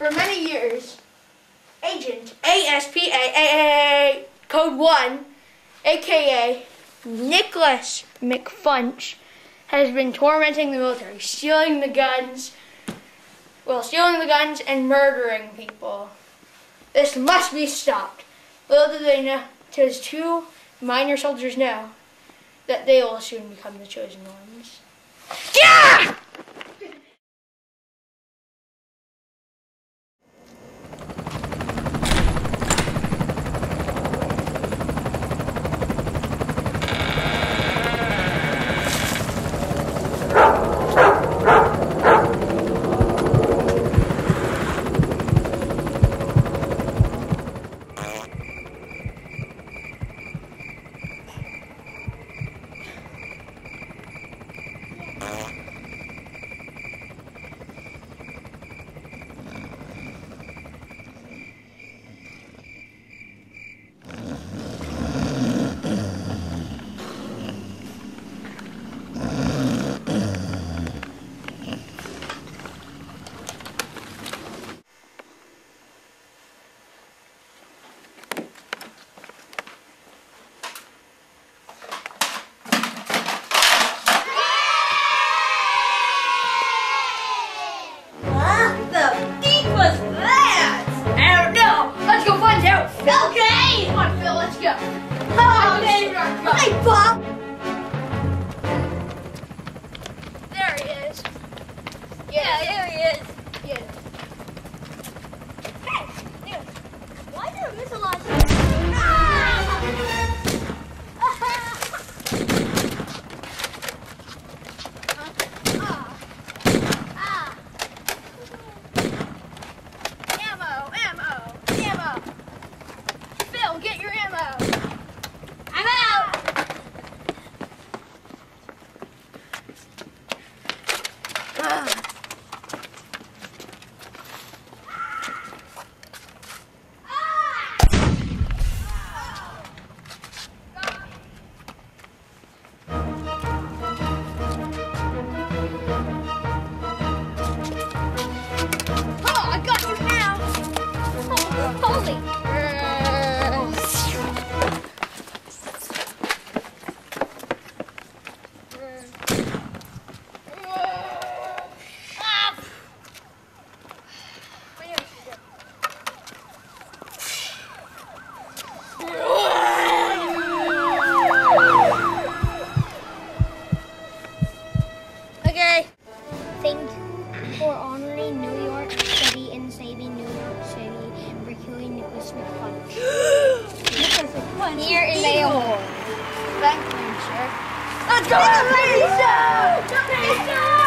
For many years, Agent ASPAAA Code 1, aka Nicholas McFunch, has been tormenting the military, stealing the guns and murdering people. This must be stopped. Little do they know, his two minor soldiers know that they will soon become the chosen ones. Yeah! Okay! Come on, Phil, let's go. Oh, okay. Hi, Bob. There he is. Yeah, there he is. Yeah. Hey, dude, why did I miss a lot of time? Get your ammo! I'm out! Oh, I got you now! Holy! Okay. Thank you for honoring New York City and saving New York City for killing Nicholas McFunch. Nicholas McFunch. Here is a award. Thank you, sir. Let's go to the pizza!